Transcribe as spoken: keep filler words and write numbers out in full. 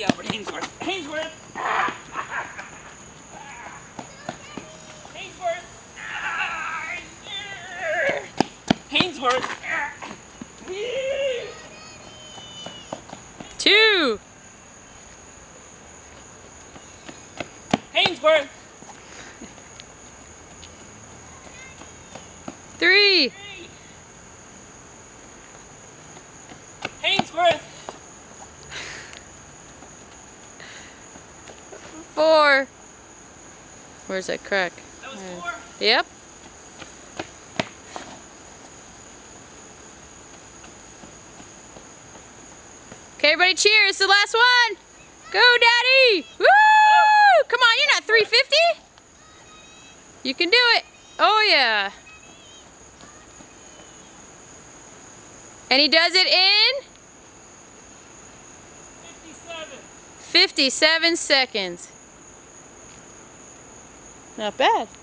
the Albert Haynesworth. Haynesworth! Haynesworth! Haynesworth! Two! Haynesworth! Three! Haynesworth! Four! Where's that crack? That was four? Yep. Okay, everybody cheer. It's the last one. Go, Daddy! Woo! Come on, you're not three fifty? You can do it. Oh, yeah. And he does it in? fifty-seven. fifty-seven seconds. Not bad.